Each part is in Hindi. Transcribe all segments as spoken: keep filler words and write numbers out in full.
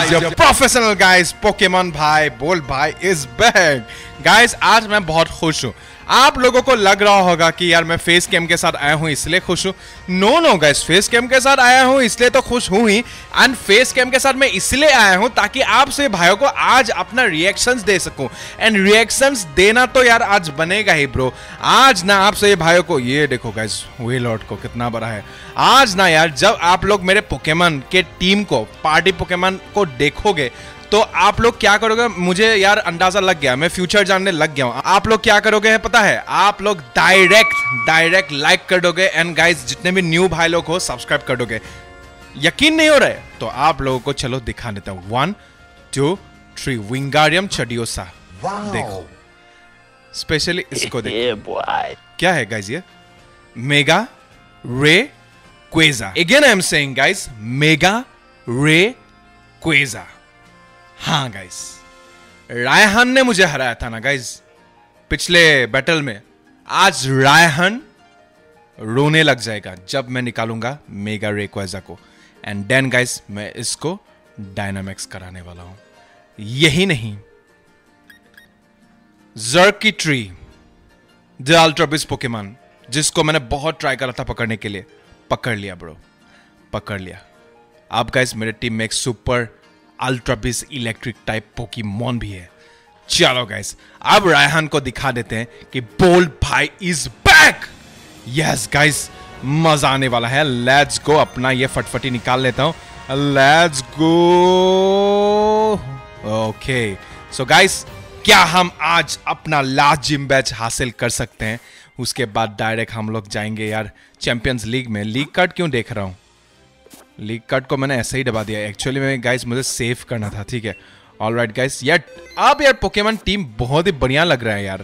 guys, your professional guys, Pokemon भाई बोल भाई is back. Guys, आज मैं बहुत खुश हूँ. आप लोगों को लग रहा होगा कि यार मैं फेस कैम के साथ आया हूँ इसलिए खुश हूँ. No no guys, face cam के साथ आया हूँ इसलिए तो खुश हूँ ही, एंड फेस कैम के साथ मैं इसलिए आया हूँ ताकि आपसे भाइयों को आज अपना रिएक्शंस दे सकूं. एंड रिएक्शंस देना तो यार आज बनेगा ही ब्रो. आज ना आपसे भाइयों को, ये देखो गाइस वेलॉर्ड को कितना बड़ा है. आज ना यार जब आप लोग मेरे पोकेमन के टीम को, पार्टी पोकेमन को देखोगे तो आप लोग क्या करोगे, मुझे यार अंदाजा लग गया, मैं फ्यूचर जानने लग गया हूं. आप लोग क्या करोगे है पता है, आप लोग डायरेक्ट डायरेक्ट लाइक कर दोगे, एंड गाइस जितने भी न्यू भाई लोग हो सब्सक्राइब कर दोगे. यकीन नहीं हो रहा है तो आप लोगों को चलो दिखा देता हूं. वन टू थ्री, विंगारियम चडियोसा. देखो स्पेशली इसको देखो. क्या है गाइस ये? Mega Rayquaza. Again I am saying guys, mega Rayquaza. हाँ गाइस, रायहान ने मुझे हराया था ना गाइस पिछले बैटल में. आज रायहान रोने लग जाएगा जब मैं निकालूंगा मेगा रेक्वेजा को. एंड देन गाइस मैं इसको डायनामिक्स कराने वाला हूं. यही नहीं, Xurkitree the ultra beast Pokemon, जिसको मैंने बहुत ट्राई करा था पकड़ने के लिए, पकड़ लिया ब्रो, पकड़ लिया. अब गाइस मेरे टीम में एक super ultra beast electric type Pokemon भी है. चलो गाइस अब रायहान को दिखा देते हैं कि बोल्ड भाई इज बैक. यस गाइस, मजा आने वाला है. Let's go. अपना ये फटफटी निकाल लेता हूं. Let's go. Okay so guys, क्या हम आज अपना लास्ट जिम बैच हासिल कर सकते हैं? उसके बाद डायरेक्ट हम लोग जाएंगे यार चैंपियंस लीग में. लीग कार्ड क्यों देख रहा हूं? लीग कार्ड को मैंने ऐसे ही दबा दिया. एक्चुअली में गाइस मुझे सेव करना था. ठीक है, ऑलराइट गाइस. यार अब यार पोकेमॉन टीम बहुत ही बढ़िया लग रहा है यार.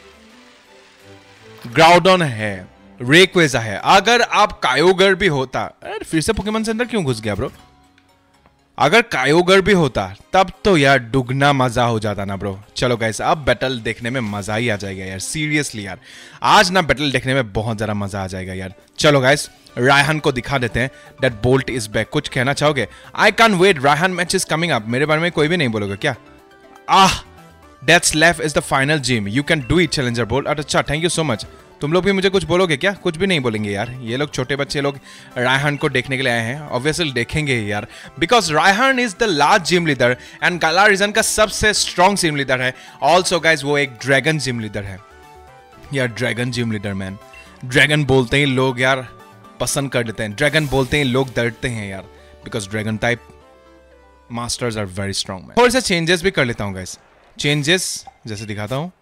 ग्राउडन है, रेक्वेजा है. अगर आप कायोगर भी होता, अरे फिर से पोकेमॉन सेंटर क्यों घुस गया ब्रो? अगर कायोगर भी होता तब तो यार दुगना मजा हो जाता ना ब्रो. चलो गाइस अब बैटल देखने में मजा ही आ जाएगा यार. सीरियसली यार आज ना बैटल देखने में बहुत ज्यादा मजा आ जाएगा यार. चलो गाइस रायहान को दिखा देते हैं दैट बोल्ट इज बैक. कुछ कहना चाहोगे? I can wait, Raihan match is coming up. मेरे बारे में कोई भी नहीं बोलोगे क्या? Ah, that's left is the final gym, you can do it challenger Bolt. अच्छा थैंक यू सो मच. तुम लोग भी मुझे कुछ बोलोगे क्या? कुछ भी नहीं बोलेंगे यार. ये लोग छोटे बच्चे लोग रायहान को देखने के लिए आए हैं. ऑब्वियसली देखेंगे यार, because Raihan is the last gym leader and Galar region का सबसे स्ट्रॉन्ग जिम लीडर है. ऑल्सो गाइज वो एक ड्रैगन जिम लीडर है यार. Dragon gym leader man. Dragon बोलते ही लोग यार पसंद कर देते हैं. ड्रैगन बोलते ही लोग डरते हैं यार, because dragon type masters are very strong man. थोड़े से चेंजेस भी कर लेता हूँ गाइस. चेंजेस जैसे दिखाता हूँ.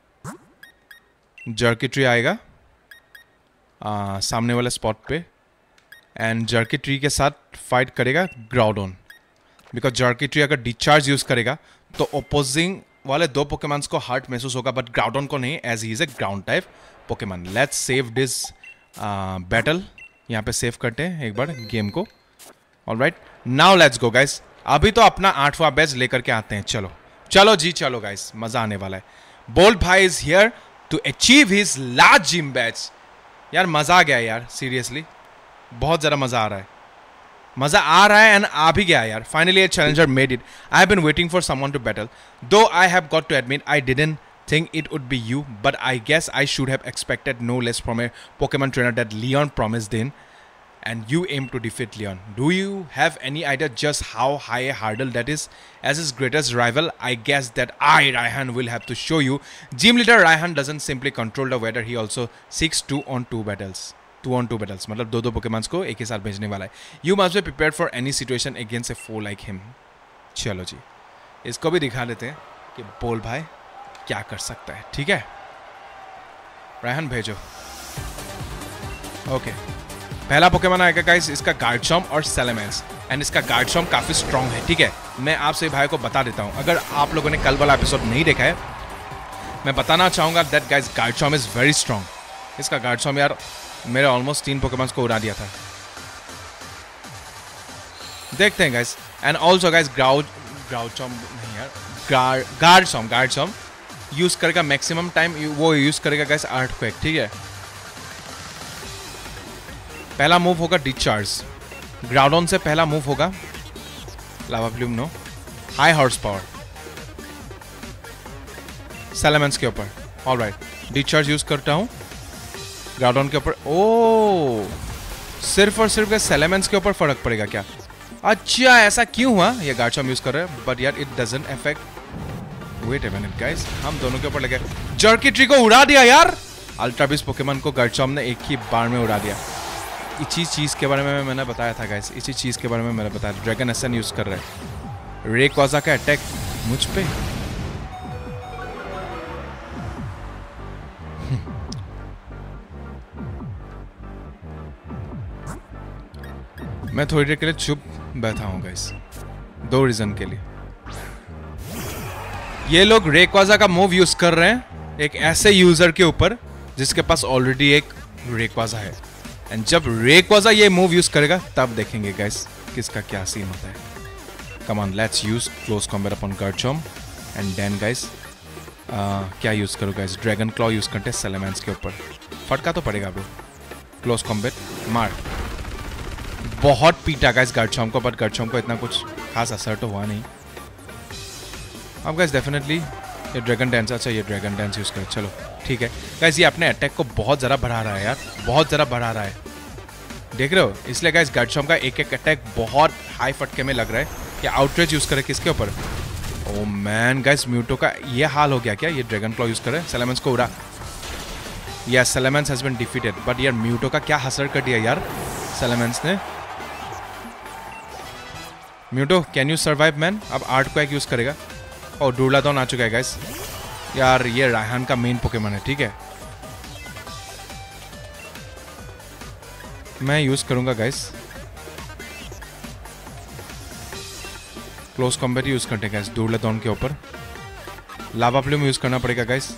जर्किट्री आएगा आ, सामने वाले स्पॉट पे, एंड जर्किट्री के साथ फाइट करेगा ग्राउडन. बिकॉज जर्किट्री अगर डिस्चार्ज यूज करेगा तो ओपोजिंग वाले दो पोकेमॉन्स को हर्ट महसूस होगा, बट ग्राउडन को नहीं, as he is a ground type Pokemon. Let's save this battle. यहाँ पे सेव करते हैं एक बार गेम को. Alright, now let's go guys. अभी तो अपना आठवां बैच लेकर के आते हैं. चलो चलो जी चलो गाइस, मजा आने वाला है. बोल्ड भाई is here to achieve his last gym badge. यार मजा आ गया यार, सीरियसली बहुत ज्यादा मजा आ रहा है. मजा आ रहा है एंड आ भी गया यार. Finally a challenger made it. I have been waiting for someone to battle, though I have got to admit I didn't think it would be you, but I guess I should have expected no less from a Pokemon trainer that Leon promised in, and you aim to defeat Leon. Do you have any idea just how high a hurdle that is? As his greatest rival, I guess that I, Raihan, will have to show you. Gym leader Raihan doesn't simply control the weather, he also seeks two on two battles. Two on two battles, मतलब दो दो Pokemons को एक ही साथ भेजने वाला है. You must be prepared for any situation against a foe like him. चलो जी, इसको भी दिखा देते हैं कि बोल भाई क्या कर सकता है. ठीक है, रायहान भेजो. ओके, पहला पोकेमॉन आएगा गाइस, इसका गार्डशॉम और सैलामेंस. एंड इसका गार्डशॉम काफी स्ट्रॉन्ग है. ठीक है, मैं आपसे भाई को बता देता हूं, अगर आप लोगों ने कल वाला एपिसोड नहीं देखा है, मैं बताना चाहूंगा that guys Garchomp is very strong. इसका गार्डशॉम यार मेरे ऑलमोस्ट तीन पोकेमॉन्स को उड़ा दिया था. देखते हैं गाइस. एंड ऑल्सो गाइस ग्राउड ग्राउडशॉम नहीं यार, गार्डशॉम गार्डशॉम यूज करेगा मैक्सिमम टाइम, वो यूज करेगा गाइस अर्थक्वेक. ठीक है, पहला मूव होगा डिस्चार्ज. ग्राउडन से पहला मूव होगा lava plume. No, high horse power Salamence के ऊपर। ऑलराइट, डिस्चार्ज यूज करता हूँ ग्राउडन के ऊपर। ओ सिर्फ और सिर्फ सैलामेंस के ऊपर फर्क पड़ेगा क्या? अच्छा ऐसा क्यों हुआ? ये गार्चॉम्प यूज कर रहे हैं बट यार it doesn't affect. Wait a minute guys, हम दोनों के ऊपर लगे। जर्की ट्री को उड़ा दिया यार। अल्ट्रा बीस्ट पोकेमॉन को गार्चॉम्प ने एक ही बार में उड़ा दिया। इसी चीज के बारे में मैंने बताया था गाइस, इसी चीज के बारे में मैंने बताया। ड्रैगन एसन यूज कर रहे हैं। रेक्वाजा का अटैक मुझ पे। मैं थोड़ी देर के लिए चुप बैठा हूं गाइस, दो रीजन के लिए। ये लोग रेक्वाजा का मूव यूज कर रहे हैं एक ऐसे यूजर के ऊपर जिसके पास ऑलरेडी एक रेक्वाजा है। एंड जब रेक्वाजा ये मूव यूज करेगा तब देखेंगे गाइस किसका क्या सीन होता है। Come on, let's use close combat upon Garchomp and then guys क्या यूज करो गाइस? ड्रैगन क्लॉ यूज करते हैं सैलामेंस के ऊपर। फटका तो पड़ेगा ब्रो। क्लोज कॉम्बैट मार। बहुत पीटा गाइस गार्चॉम्प को, बट गार्चॉम्प को इतना कुछ खास असर तो हुआ नहीं। अब गाइस डेफिनेटली ये ड्रैगन डांस, अच्छा ये ड्रैगन डांस यूज कर, चलो ठीक है गाइस। ये अपने अटैक को बहुत ज़्यादा बढ़ा रहा है यार, बहुत ज़्यादा बढ़ा रहा है, देख रहे हो? इसलिए गाइस गार्चॉम्प का एक एक अटैक बहुत हाई फटके में लग रहा है। या आउटरेज यूज करे किसके ऊपर? ओ मैन गाइस, म्यूटो का ये हाल हो गया क्या? ये ड्रैगन क्लॉ यूज करे, सैलामेंस को उड़ा। या Salamence has been defeated, but यार म्यूटो का क्या असर कर दिया यार सैलामेंस ने। Mewtwo can you survive man? अब आर्ट को एक यूज करेगा। और डूरलाडॉन आ चुका है गाइस। यार ये रायहान का मेन पोकेमॉन है, ठीक है। मैं यूज करूंगा गाइस क्लोज कॉम्बैट यूज करते हैं गाइस डूरलाडॉन के ऊपर। लावा प्लूम यूज करना पड़ेगा गाइस।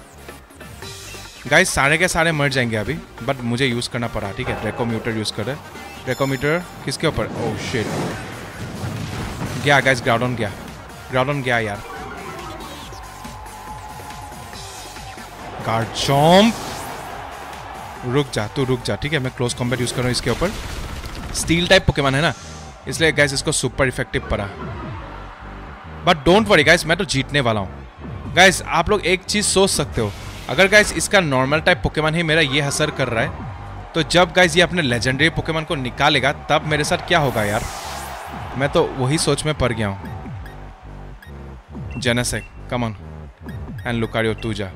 गाइस सारे के सारे मर जाएंगे अभी, बट मुझे यूज करना पड़ा, ठीक है। ड्रैकोमीटर यूज कर रहे हैं। ड्रैकोमीटर किसके ऊपर? ओह शिट, गया गाइस, ग्राउडन गया, ग्राउडन गया यार। गार्चॉम्प रुक जा, तू रुक जा, ठीक है। मैं क्लोज कॉम्बैट यूज कर रहा हूँ इसके ऊपर। स्टील टाइप पोकेमॉन है ना, इसलिए गाइस इसको सुपर इफेक्टिव पड़ा। बट डोंट वरी गाइस, मैं तो जीतने वाला हूँ। गाइस आप लोग एक चीज सोच सकते हो, अगर गाइस इसका नॉर्मल टाइप पोकेमॉन ही मेरा ये असर कर रहा है, तो जब गाइस ये अपने लेजेंडरी पोकेमॉन को निकालेगा तब मेरे साथ क्या होगा यार? मैं तो वही सोच में पड़ गया हूँ। Genesect come on and Lucario तू जा।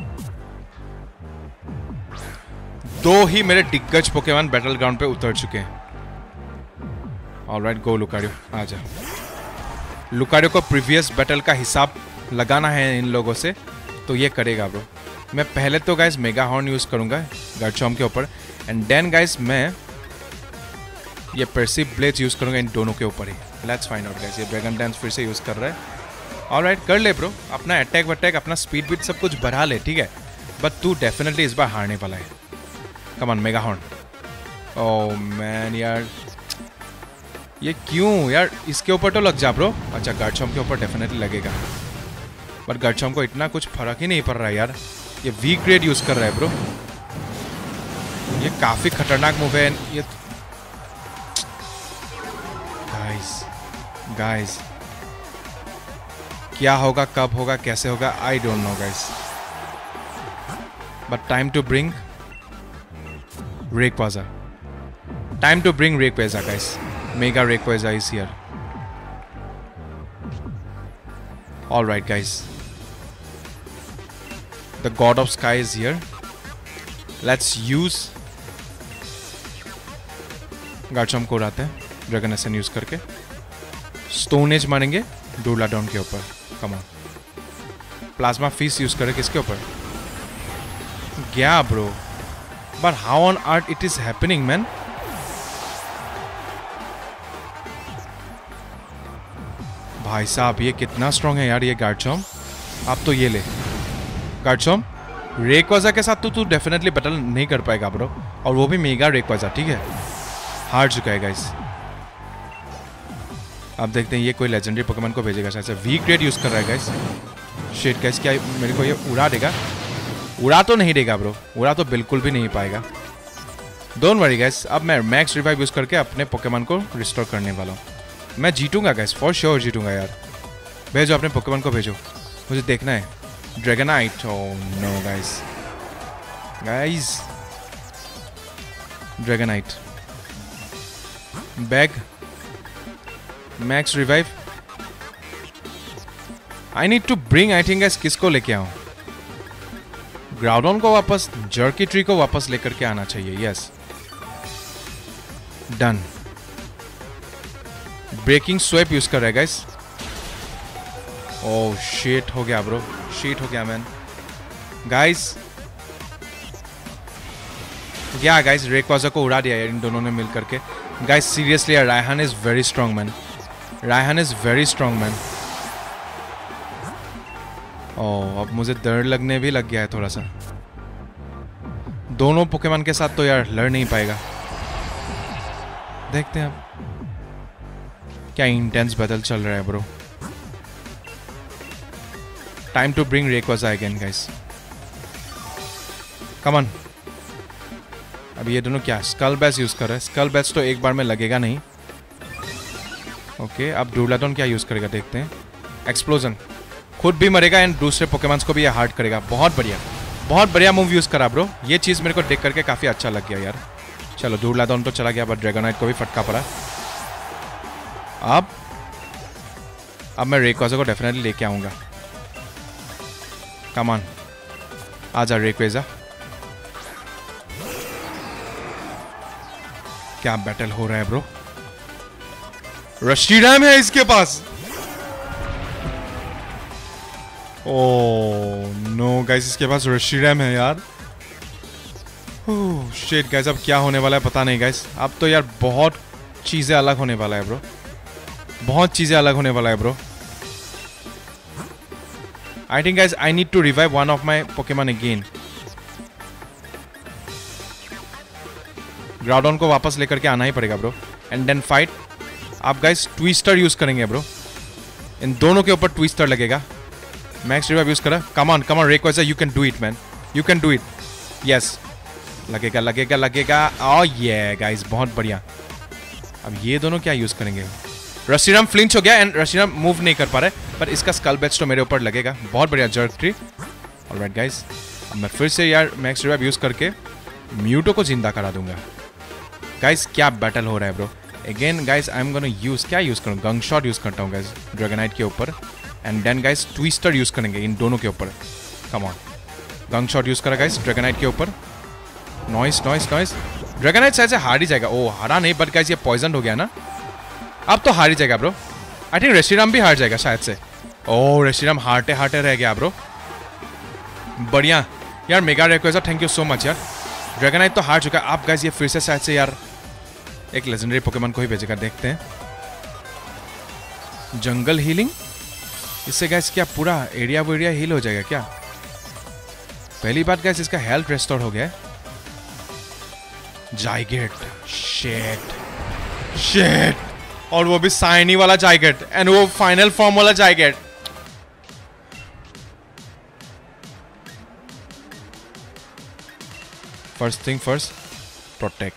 दो ही मेरे दिग्गज पोकेमॉन बैटल ग्राउंड पे उतर चुके हैं। ऑलराइट गो लुकारियो, आ जा। लुकारियो को प्रीवियस बैटल का हिसाब लगाना है इन लोगों से, तो ये करेगा ब्रो। मैं पहले तो गाइस मेगा हॉर्न यूज करूंगा गार्चॉम्प के ऊपर, एंड देन गाइस मैं ये परसिव ब्लेड्स यूज करूंगा इन दोनों के ऊपर ही। Let's find out guys. ये ड्रैगन डांस फिर से यूज कर रहा है। ऑलराइट कर ले ब्रो, अपना अटैक वटैक अपना स्पीड बीट सब कुछ बढ़ा ले, ठीक है। बट तू डेफिनेटली इस बार हारने वाला है। Come on mega horn. Oh man यार, ये क्यों यार? इसके ऊपर तो लग जा ब्रो। अच्छा गार्चॉम्प के ऊपर डेफिनेटली लगेगा, बट गार्चॉम्प को इतना कुछ फर्क ही नहीं पड़ रहा है यार। ये वीक ग्रेड यूज कर रहा है ब्रो। ये काफी खतरनाक मूव है ये। गाइस गाइस क्या होगा, कब होगा, कैसे होगा, I don't know guys. But time to bring Rayquaza, time to bring Rayquaza guys. Mega Rayquaza is here. Alright guys, the god of sky is here. Let's use Garchomp को उड़ाते हैं ड्रैगन एसन यूज करके। स्टोन एज मारेंगे डूरलाडॉन के ऊपर। Come on, plasma fists use करे किसके ऊपर? गया bro, but how on earth it is happening man? भाई साहब ये कितना स्ट्रांग है यार ये गार्चॉम्प। अब तो ये ले गार्चॉम्प, रेक्वाजा के साथ तो तू डेफिनेटली बैटल नहीं कर पाएगा ब्रो, और वो भी मेगा रेक्वाजा, ठीक है। हार चुका है गाइस। अब देखते हैं ये कोई लेजेंडरी पोकेमॉन को भेजेगा शायद से। वीक ग्रेड यूज कर रहा है गाइस। शिट गाइस, क्या मेरे को ये उड़ा देगा? उड़ा तो नहीं देगा ब्रो, उड़ा तो बिल्कुल भी नहीं पाएगा। डोंट वरी गाइस, अब मैं मैक्स रिवाइव यूज करके अपने पोकेमॉन को रिस्टोर करने वाला हूँ। मैं जीतूंगा गाइस, फॉर श्योर जीतूंगा यार। भेजो अपने पोकेमॉन को भेजो, मुझे देखना है। Dragonite, oh no guys, guys Dragonite. Bag, max revive. I need to bring, I think guys किसको लेके आऊं? ग्राउडन को वापस, जर्की ट्री को वापस लेकर के आना चाहिए। Yes, done. Breaking swipe use कर रहा है गाइस। ओह शिट हो गया ब्रो, शिट हो गया मैन। गाइस क्या गाइस, रेक्वाजा को उड़ा दिया यार इन दोनों ने मिल करके। गाइस सीरियसली यार, Raihan is very strong man, Raihan is very strong man. Oh अब मुझे डर लगने भी लग गया है थोड़ा सा। दोनों पोकेमॉन के साथ तो यार लड़ नहीं पाएगा। देखते हैं अब क्या इंटेंस बैटल चल रहा है bro. Time to bring Rayquaza again guys, come on. अब ये दोनों क्या स्कल बैच यूज कर रहे हैं? स्कल बैच तो एक बार में लगेगा नहीं। ओके, अब डूलाटन क्या यूज करेगा देखते हैं। एक्सप्लोजन, खुद भी मरेगा एंड दूसरे पोकेमॉन्स को भी ये हार्ट करेगा। बहुत बढ़िया, बहुत बढ़िया मूव यूज करा ब्रो। ये चीज मेरे को देख करके काफी अच्छा लग गया यार। चलो डूलाटन तो चला गया, बट ड्रैगनाइट को भी फटका पड़ा। अब अब मैं रेक्वाजा को डेफिनेटली लेके आऊंगा। कम ऑन, आजा रेक्वाजा। क्या बैटल हो रहा है ब्रो। रशीराम है इसके पास। ओह नो गाइस, इसके पास रशीराम है यार। ओह शिट गाइस, अब क्या होने वाला है पता नहीं गाइस। अब तो यार बहुत चीजें अलग होने वाला है ब्रो, बहुत चीजें अलग होने वाला है bro. I think guys I need to revive one of my Pokemon again. Groudon को वापस लेकर के आना ही पड़ेगा ब्रो, एंड देन फाइट। आप गाइस ट्विस्टर यूज करेंगे ब्रो, इन दोनों के ऊपर ट्विस्टर लगेगा। मैक्स रिवाइव यूज करा। Come on come on Rayquaza, you can do it man, you can do it. Yes, लगेगा लगेगा लगेगा। ओह ये गाइस बहुत बढ़िया। अब ये दोनों क्या यूज करेंगे? रशीराम फ्लिंच हो गया एंड रशीराम मूव नहीं कर पा रहा है, पर इसका स्कल बैच तो मेरे ऊपर लगेगा। बहुत बढ़िया जर्क ट्री। ऑलराइट गाइस, अब मैं फिर से यार मैक्स रिवाइव यूज करके म्यूटो को जिंदा करा दूंगा। गाइस क्या बैटल हो रहा है bro. Again guys I am gonna use, क्या यूज करूँ? गंग शॉट यूज करता हूँ गाइस ड्रैगनाइट के ऊपर, and then guys twister use करेंगे इन दोनों के ऊपर। Come on, gunk shot use करा गाइस ड्रैगनाइट के ऊपर। Noise noise noise. ड्रैगनाइट शायद से हार ही जाएगा। ओ हारा नहीं, बट गाइस ये पॉइजन हो गया ना, अब तो हार ही जाएगा ब्रो। आई थिंक रशीराम भी हार जाएगा शायद से। ओ रशीराम हारते हारते रह गया ब्रो। बढ़िया यार, mega Rayquaza thank you so much यार। ड्रैगनाइट तो हार चुका है। आप गाइस ये फिर से शायद से यार एक लेजेंडरी पोकेमॉन को ही भेजेगा। देखते हैं। जंगल हीलिंग, इससे गाइस क्या पूरा एरिया वो एरिया हील हो जाएगा क्या? पहली बात गाइस इसका हेल्थ रेस्टोर हो गया है। जाइगेट, शिट शिट, और वो भी साइनी वाला जाइगेट, एंड वो फाइनल फॉर्म वाला Zygarde. First thing first, protect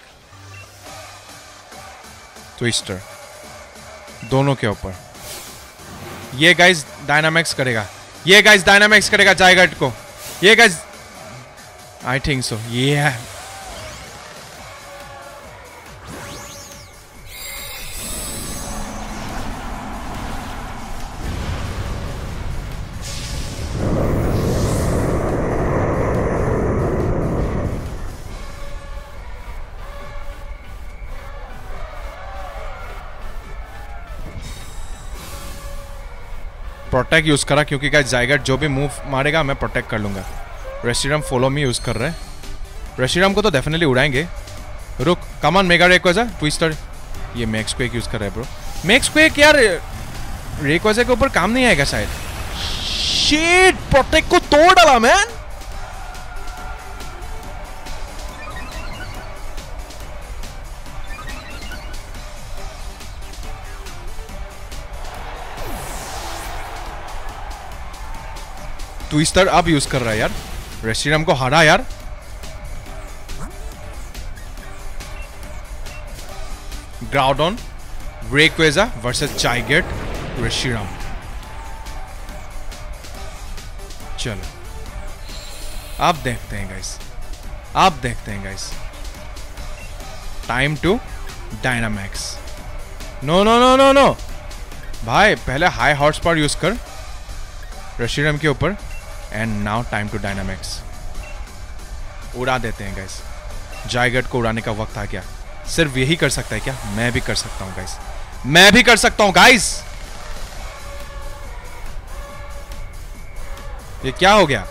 twister दोनों के ऊपर। ये गाइस डायनामिक्स करेगा, ये गाइस डायनामिक्स करेगा जाइगेट को। ये गाइस आई थिंक सो, ये प्रोटेक्ट यूज करा, क्योंकि गाइस जाइगेट जो भी मूव मारेगा मैं प्रोटेक्ट कर लूंगा। रेशिराम फॉलो मी यूज कर रहे हैं। रेशिराम को तो डेफिनेटली उड़ाएंगे। रुक, come on mega Rayquaza twister. ये मैक्स क्वेक यूज कर रहा है ब्रो। मैक्स क्वेक यार रेक्वाजा के ऊपर काम नहीं आएगा शायद। शिट, प्रोटेक्ट को तोड़ डाला मैन। ट्विस्टर अब यूज कर रहा है यार, रेशिराम को हरा यार। Groudon, Rayquaza versus Zygarde, Reshiram. चलो आप देखते हैं गाइस, आप देखते हैं guys. Time to dynamax. No no no no no भाई, पहले हाई हॉर्स पावर यूज कर रशीरम के ऊपर, and now time to dynamax. उड़ा देते हैं गाइस, जायगट को उड़ाने का वक्त आ गया। सिर्फ यही कर सकता है क्या? मैं भी कर सकता हूं गाइस, मैं भी कर सकता हूं गाइस। ये क्या हो गया?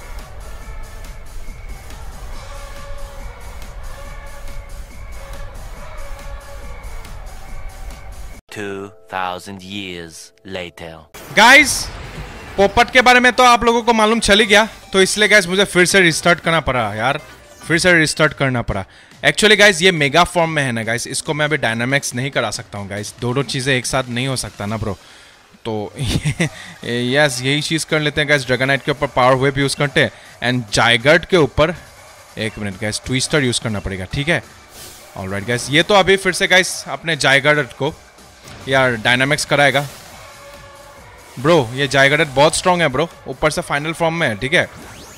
two thousand years later. Guys पोपट के बारे में तो आप लोगों को मालूम चल ही गया, तो इसलिए गाइस मुझे फिर से रिस्टार्ट करना पड़ा यार, फिर से रिस्टार्ट करना पड़ा। एक्चुअली गाइस ये मेगा फॉर्म में है ना गाइस, इसको मैं अभी डायनामिक्स नहीं करा सकता हूँ गाइस, दोनों चीज़ें एक साथ नहीं हो सकता ना ब्रो। तो यस यही चीज़ कर लेते हैं गाइस, ड्रैगनाइट के ऊपर पावर वेव यूज़ करते हैं, एंड जायगर्ट के ऊपर एक मिनट गाइस ट्विस्टर यूज़ करना पड़ेगा, ठीक है। ऑलराइट गाइस, ये तो अभी फिर से गाइस अपने जायगर्ट को यार डायनामिक्स कराएगा। ब्रो ये जायगर्ट बहुत स्ट्रांग है ब्रो, ऊपर से फाइनल फॉर्म में है, ठीक है।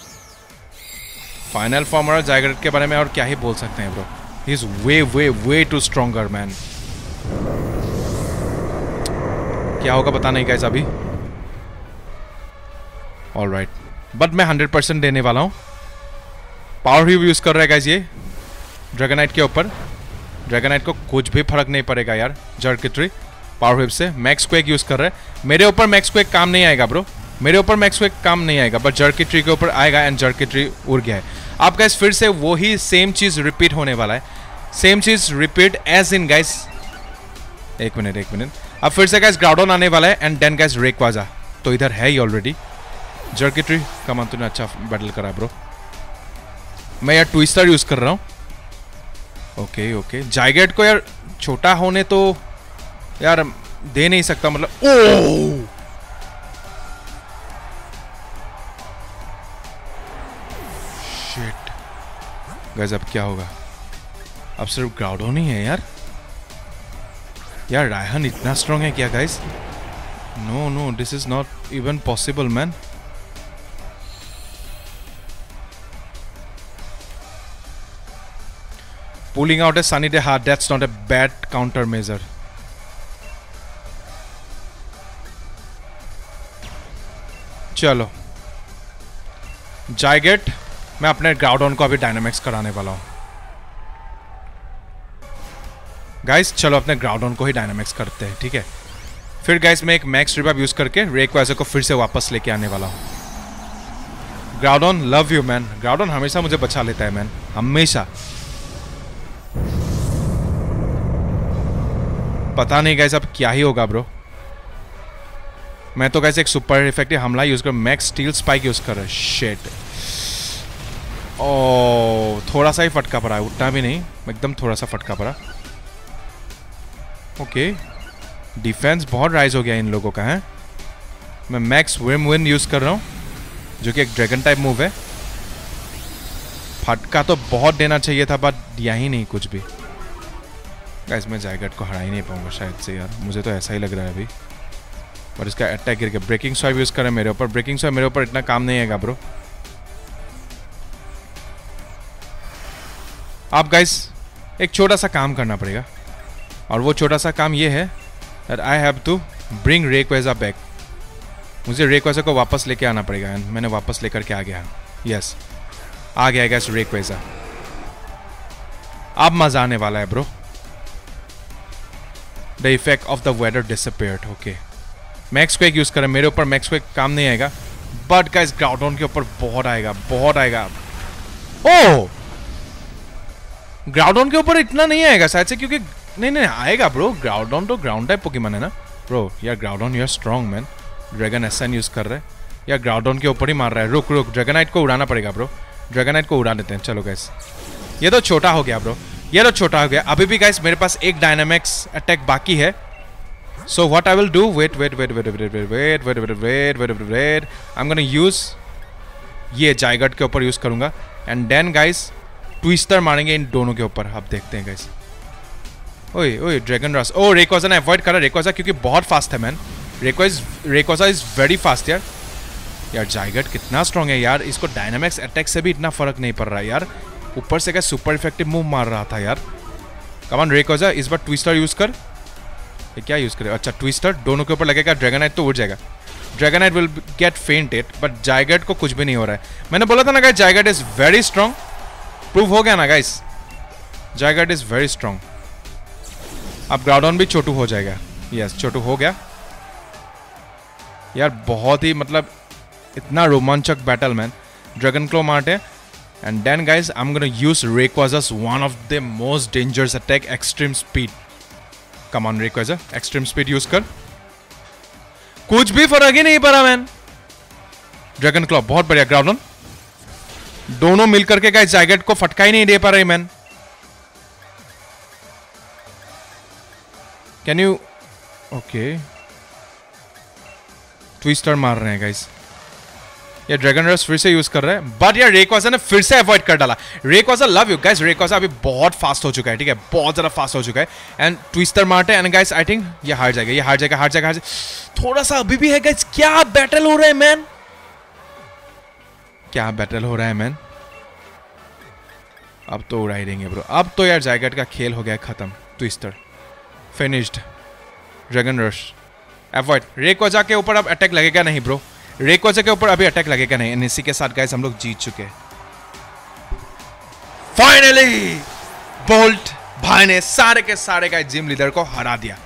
फाइनल फॉर्म और जायगर्ट के बारे में और क्या ही बोल सकते हैं bro, he is way way way too stronger man. क्या होगा पता नहीं गाइस अभी। ऑलराइट, बट मैं हंड्रेड परसेंट देने वाला हूँ। पावर भी यूज कर रहा है गाइस ये ड्रैगनाइट के ऊपर। ड्रैगनाइट को कुछ भी फर्क नहीं पड़ेगा यार, जर्किट्री पावर वेव से। मैक्स क्वेक यूज कर रहे हैं, मेरे ऊपर मैक्स क्वेक काम नहीं आएगा ब्रो, मेरे ऊपर मैक्स क्वेक काम नहीं आएगा, बट जर्किट्री के ऊपर आएगा, एंड जर्किट्री उड़ गया है। आप गाइस फिर से वही सेम चीज रिपीट होने वाला है, सेम चीज रिपीट एज इन गाइस। एक मिनट एक मिनट, अब फिर से गाइस ग्राउडन आने वाला है, एंड देन गाइस रेक्वाजा तो इधर है ही ऑलरेडी। जर्किट्री कमान तूने अच्छा बैटल करा ब्रो। मैं यार ट्विस्टर यूज कर रहा हूँ। ओके ओके, जायगर्ट को यार छोटा होने तो यार दे नहीं सकता, मतलब ओ शिट गाइस, अब क्या होगा? अब सिर्फ ग्राउडन ही है यार। यार रायहन इतना स्ट्रांग है क्या guys? No no, this is not even possible man. Pulling out a Sunny Day Heart, that's not a bad countermeasure. चलो जायगर्ट, मैं अपने ग्राउडन को अभी डायनामिक्स कराने वाला हूं गाइस। चलो अपने ग्राउडन को ही डायनामिक्स करते हैं, ठीक है। फिर गाइस मैं एक मैक्स रिवाइव यूज करके रेक्वाजा को फिर से वापस लेके आने वाला हूं। Groudon love you man, Groudon हमेशा मुझे बचा लेता है मैन, हमेशा। पता नहीं गाइस अब क्या ही होगा ब्रो। मैं तो गाइस एक सुपर इफेक्टिव हमला यूज कर, मैक्स स्टील स्पाइक यूज कर रहा है। शिट, ओ थोड़ा सा ही फटका पड़ा है, उतना भी नहीं, एकदम थोड़ा सा फटका पड़ा। ओके, डिफेंस बहुत राइज हो गया इन लोगों का है। मैं मैक्स विम विन यूज कर रहा हूँ, जो कि एक ड्रैगन टाइप मूव है। फटका तो बहुत देना चाहिए था, बट दिया ही नहीं कुछ भी। गाइस मैं जायगर्ट को हरा ही नहीं पाऊंगा शायद से यार, मुझे तो ऐसा ही लग रहा है अभी। और इसका अटैक गिर गया। ब्रेकिंग स्वाइप यूज करें मेरे ऊपर, ब्रेकिंग स्वाइप मेरे ऊपर इतना काम नहीं आएगा ब्रो। आप गाइस एक छोटा सा काम करना पड़ेगा, और वो छोटा सा काम ये है that I have to bring Rayquaza back. मुझे रेक्वेजा को वापस लेके आना पड़ेगा, एंड मैंने वापस लेकर के आ गया। यस आ गया गाइस रेक्वेजा। अब मजा आने वाला है bro. The effect of the weather disappeared. Okay. Max quake use करें, मेरे ऊपर मैक्स क्वेक काम नहीं आएगा, बट गाइस ग्राउडन के ऊपर बहुत आएगा, बहुत आएगा। ओह ग्राउडन के ऊपर इतना नहीं आएगा शायद से, क्योंकि नहीं नहीं आएगा ब्रो। ग्राउडन तो ग्राउंड टाइप पोकेमॉन है ना ब्रो। यार Groudon you are strong man. Dragon ascent use कर रहे हैं यार, ग्राउडन के ऊपर ही मार रहा है। रुक रुक, ड्रैगनाइट को उड़ाना पड़ेगा ब्रो, ड्रैगनाइट को उड़ा देते हैं। चलो गाइस ये तो छोटा हो गया ब्रो, ये तो छोटा हो गया। अभी भी गाइस मेरे पास एक डायनामिक्स अटैक बाकी है। So what I will do, wait wait wait wait wait wait wait wait wait wait wait wait wait I am gonna use ये जायगर्ट के ऊपर यूज करूंगा, एंड देन गाइस ट्विस्टर मारेंगे इन दोनों के ऊपर। आप देखते हैं गाइस। ओए ओए ड्रैगन रस। ओ रेक्वाजा ने अवॉइड करा, रेक्वाजा क्योंकि बहुत फास्ट है man. Rayquaza Rayquaza is very fast यार। यार जाइगर्ट कितना स्ट्रांग है यार, इसको डायनामिक्स अटैक से भी इतना फर्क नहीं पड़ रहा है यार, ऊपर से क्या सुपर इफेक्टिव मूव मार रहा था यार। कम ऑन रेकोजा, इस बार ट्विस्टर यूज कर। ये क्या यूज करे, अच्छा ट्विस्टर, दोनों के ऊपर लगेगा, ड्रैगनाइट तो उड़ जाएगा, Dragonite will get fainted, but Zygarde को कुछ भी नहीं हो रहा है। मैंने बोला था ना guys Zygarde is very strong, prove हो गया ना guys, Zygarde is very strong. अब ग्राउडॉन भी छोटू हो जाएगा, यस छोटू हो गया यार। बहुत ही मतलब इतना रोमांचक बैटल मैन, ड्रैगन क्लो मार्टे and then guys I am gonna use Rayquaza's one of the most dangerous attack, extreme speed. Come on Rayquaza, extreme speed use कर, कुछ भी फर्क ही नहीं पड़ा मैन। ड्रैगन क्लॉ बहुत बढ़िया, ग्राउंड दोनों मिलकर के गाइस जाइगर्ट को फटका ही नहीं दे पा रहे man. Can you, okay twister मार रहे हैं गाइस, ये ड्रैगन रश फिर से यूज कर रहे हैं, बट यार रेक्वाजा ने फिर से अवॉइड कर डाला। Rayquaza love you guys, Rayquaza अभी बहुत फास्ट हो चुका है, ठीक है बहुत ज्यादा फास्ट हो चुका है एंड ट्विस्टर मारते एंड गाइस आई थिंक ये हार जाएगा, ये हार जाएगा, हार जाएगा, हार जाएगा। थोड़ा सा अभी भी है गाइस, क्या बैटल हो रहा है मैन, क्या बैटल हो रहा है मैन। अब तो उड़ा ही देंगे ब्रो, अब तो यार जाइगर्ट का खेल हो गया खत्म। Twister finished, dragon rush avoid, Rayquaza के ऊपर अब अटैक लगेगा नहीं ब्रो, रेक्वाजा के ऊपर अभी अटैक लगेगा नहीं, इसी के साथ गाइस हम लोग जीत चुके हैं। फाइनली बोल्ट भाई ने सारे के सारे गाइस जिम लीडर को हरा दिया,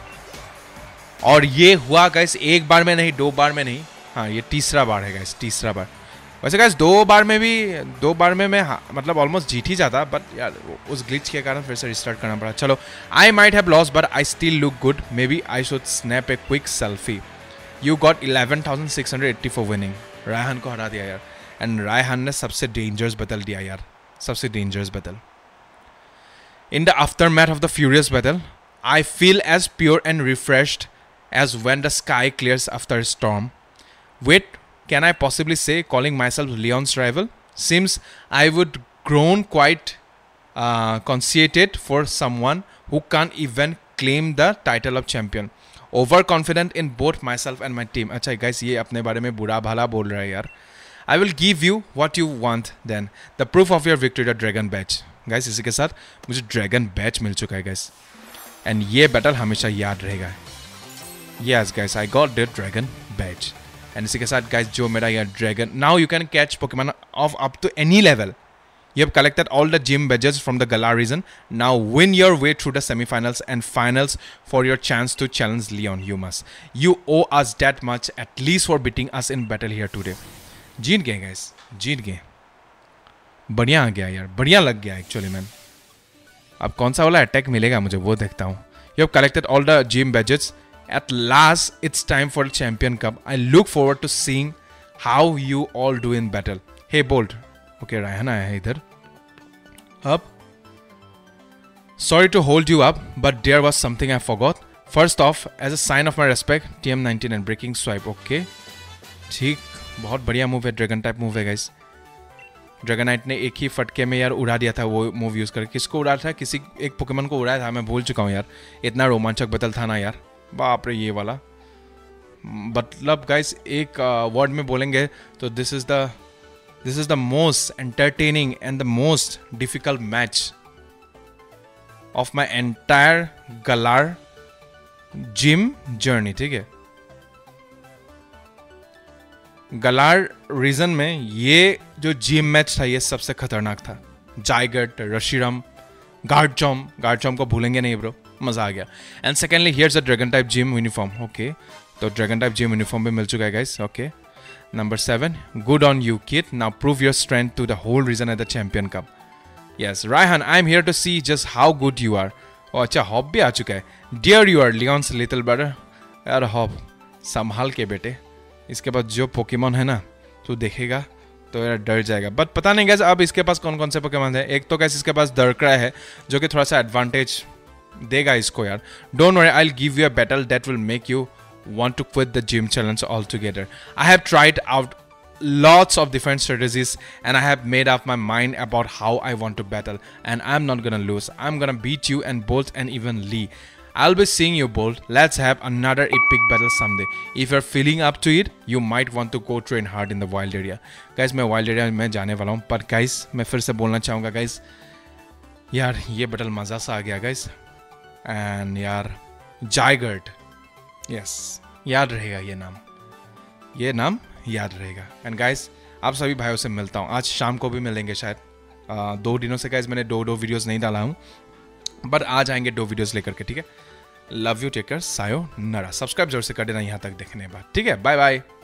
और ये हुआ गाइस एक बार में नहीं, दो बार में नहीं, हाँ ये तीसरा बार है गाइस, तीसरा बार। वैसे गाइस दो बार में भी, दो बार में मैं हाँ, मतलब ऑलमोस्ट जीत ही जाता, बट यार उस ग्लिच के कारण फिर से रिस्टार्ट करना पड़ा। चलो I might have lost but I still look good, maybe I should snap a quick selfie. You got eleven thousand six hundred eighty four winning, Raihan को हरा दिया यार, एंड रायहान ने सबसे डेंजरस बैटल दिया यार, सबसे dangerous battle. In the aftermath of the furious battle I feel as pure and refreshed as when the sky clears after storm. Wait, can I possibly say calling myself Leon's rival? Seems I would grown quite uh, conceited for someone who can't even claim the title of champion. Overconfident in both myself and my team. अच्छा guys ये अपने बारे में बुरा भला बोल रहा है यार। I will give you what you want then. The proof of your victory, the dragon badge. Guys इसी के साथ मुझे dragon badge मिल चुका है guys. And ये battle हमेशा याद रहेगा। Yes guys, I got the dragon badge. And इसी के साथ गाइस जो मेरा यार dragon, now you can catch Pokemon of up to any level. You have collected all the gym badges from the Galar region, now win your way through the semifinals and finals for your chance to challenge Leon. You must, you owe us that much at least for beating us in battle here today. जीत गए गाइस, जीत गए, बढ़िया आ गया यार, बढ़िया लग गया एक्चुअली मैन। अब कौन सा वाला अटैक मिलेगा मुझे वो देखता हूँ। You have collected all the gym badges, at last it's time for the champion cup. I look forward to seeing how you all do in battle. Hey Bolt, okay Ryan आया है इधर। Up, sorry to hold you up but there was something I forgot. First off, as a sign of my respect, T M nineteen and breaking swipe. Okay, ठीक, बहुत बढ़िया मूव है, ड्रैगन टाइप मूव है गाइस। ड्रैगनाइट ने एक ही फटके में यार उड़ा दिया था वो मूव यूज करके। किसको उड़ा था, किसी एक पोकेमॉन को उड़ाया था, मैं भूल चुका हूँ यार, इतना रोमांचक बैटल था ना यार, बाप रे ये वाला। मतलब गाइस एक वर्ड uh, में बोलेंगे तो this is the this is the most entertaining and the most difficult match of my entire Galar gym journey. ठीक है, गलार रीजन में ये जो जिम मैच था ये सबसे खतरनाक था। जाइगर्ट, रशिरम, गार्डचॉम, गार्डचॉम को भूलेंगे नहीं ब्रो, मजा आ गया। And secondly here's a dragon type gym uniform. Okay, तो ड्रैगन टाइप जिम यूनिफॉर्म भी मिल चुका है guys. Okay, number seven, good on you kid, now prove your strength to the whole region at the champion cup. Yes Raihan, I am here to see just how good you are. ओ अच्छा, हॉप भी आ चुका है। Dear you are Leon's little brother. यार हॉप संभाल के बेटे, इसके बाद जो पोकेमॉन है ना तू देखेगा तो यार डर जाएगा। बट पता नहीं गैस अब इसके पास कौन कौन से पोकेमॉन है। एक तो गैस इसके पास दरक्राई है जो कि थोड़ा सा एडवांटेज देगा इसको यार। Don't worry, I will give you a battle that will make you want to quit the gym challenge altogether. I have tried out lots of different strategies and I have made up my mind about how I want to battle, and I'm not gonna lose. I'm gonna beat you and Bolt and even Lee. I'll be seeing you both. Let's have another epic battle someday. If you're feeling up to it, you might want to go train hard in the wild area. Guys, मैं wild area में जाने वाला हूँ, पर guys मैं फिर से बोलना चाहूँगा guys, यार ये battle मज़ा सा आ गया guys. And यार Jygurt, yes, याद रहेगा ये नाम, ये नाम याद रहेगा. And guys, आप सभी भाइयों से मिलता हूँ. आज शाम को भी मिलेंगे शायद. uh, दो दिनों से guys मैंने दो दो वीडियोस नहीं डाला हूँ, बट आज आएंगे दो वीडियोस लेकर के. ठीक है, लव यू, टेक केयर, सायो नरा. सब्सक्राइब जरूर से कर देना यहाँ तक देखने के बाद. ठीक है, बाय बाय.